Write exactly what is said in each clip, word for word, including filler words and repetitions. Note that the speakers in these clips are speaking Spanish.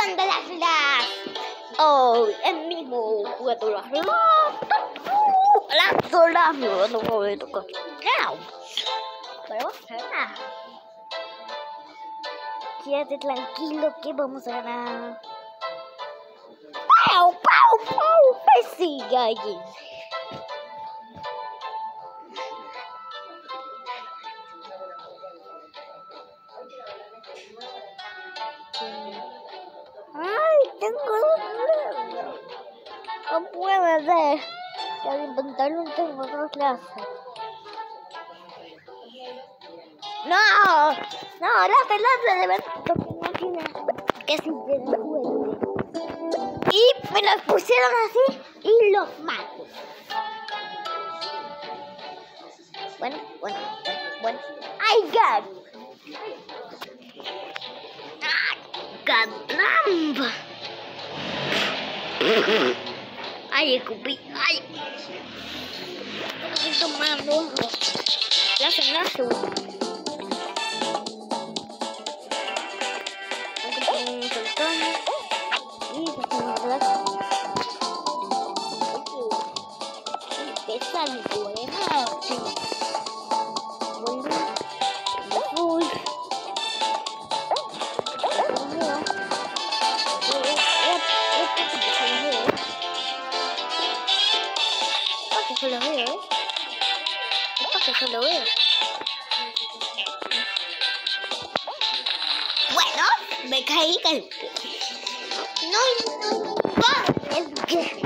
jugando las las. Oh, el mismo jugando las las. Las las jugando con el toque. Pero vamos a ganar. Quédate tranquilo que vamos a ganar. ¡Pau, pau, pau! ¡Persigue allí! ¡Ay, tengo dos! No puedo hacer. Al inventarlo tengo dos clases. ¡No! ¡No! ¡La pelota de verdad! Porque no tiene que si tiene suerte. Y me los pusieron así y los mato. Bueno, bueno, bueno, bueno. ¡Ay, God! ¡Caramba! ¡Ay, escupí! ¡Ay! Estoy tomando. La cena azul. Y empieza mi problema. Uy. Yo lo veo, ¿eh? Es porque yo lo veo. Bueno, me caí que no, no, no, el que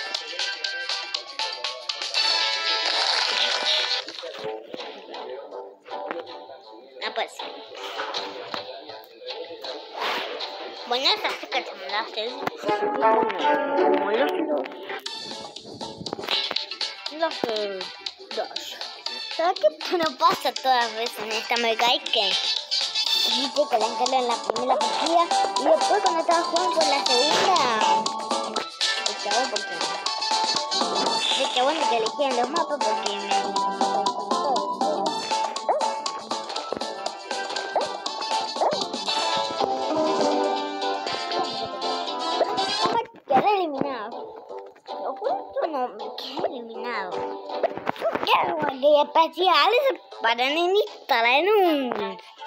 ah, pues. Bueno, estas que se me las haces como los los eh, dos. ¿Sabes qué no pasa todas las veces en esta? Me cae que viste que la encaré en la primera partida y después cuando estaba jugando por la segunda el chabón porque el chabón que elegían los mapas porque me quedé eliminado. Lo justo no me quedé eliminado. Ya, guardia especiales para instalar en un